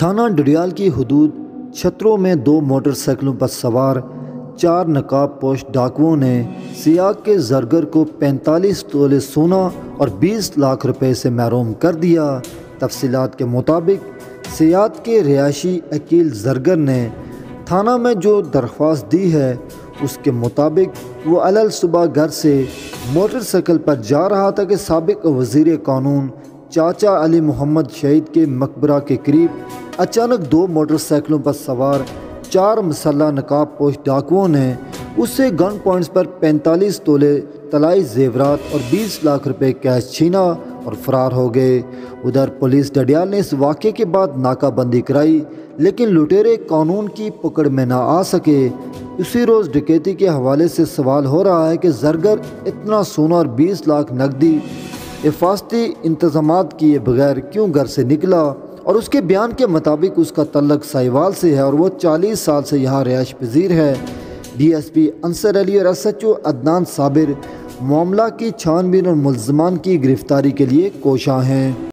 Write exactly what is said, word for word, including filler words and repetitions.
تھانہ ڈڈیال کی حدود چھتروں میں دو موٹر سائیکلوں پر سوار چار نقاب پوش ڈاکوؤں نے سیاق کے زرگر کو پینتالیس تولے سونا اور بیس لاکھ روپے سے محروم کر دیا۔ تفصیلات کے مطابق سیاق کے رہائشی عقیل زرگر نے تھانہ میں جو درخواست دی ہے اس کے مطابق وہ علل صبح گھر سے موٹر سائیکل پر جا رہا تھا کہ سابق وزیر قانون چاچا علی محمد شہید کے مقبرہ کے قریب اچانک دو موٹر سائیکلوں پر سوار چار مسلح نقاب پوش ڈاکوؤں نے اس سے گن پوائنٹس پر پینتالیس تولے طلائی زیورات اور بیس لاکھ روپے کیش چھینا اور فرار ہو گئے۔ ادھر پولیس ڈڈیال نے اس واقعے کے بعد ناکہ بندی کرائی لیکن لٹیرے قانون کی پکڑ میں نہ آ سکے۔ اسی روز ڈکیتی کے حوالے سے سوال ہو رہا ہے کہ زرگر اتنا سونا اور بیس لاکھ نقدی حفاظتی انتظامات کیے بغیر کیوں گھر سے نکلا، اور اس کے بیان کے مطابق اس کا تعلق ساہیوال سے ہے اور وہ چالیس سال سے یہاں رہائش پذیر ہے۔ D S P Ansar Ali اور S H O Adnan Sabir معاملہ کی چھان بین اور ملزمان کی گرفتاری کے لیے کوشاں ہیں۔